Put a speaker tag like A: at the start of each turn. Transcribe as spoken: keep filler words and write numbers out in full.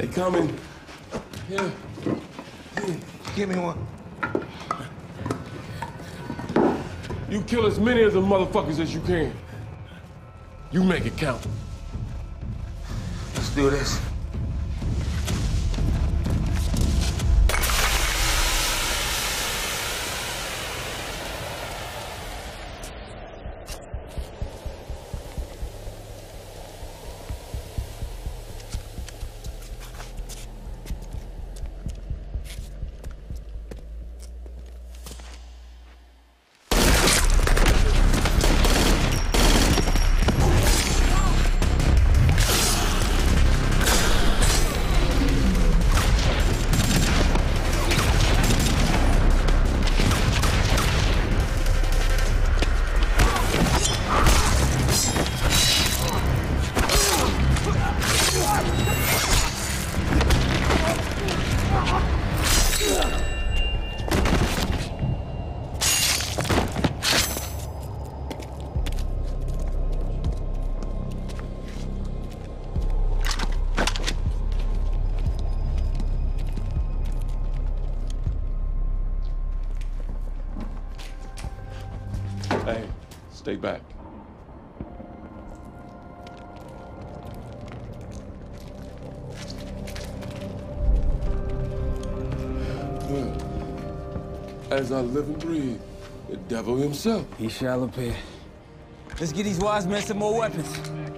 A: coming. Here. Here.
B: Give me one.
A: You kill as many of the motherfuckers as you can. You make it count.
B: Let's do this.
A: Hey, stay back. Look, as I live and breathe, the devil himself.
C: He shall appear. Let's get these wise men some more weapons.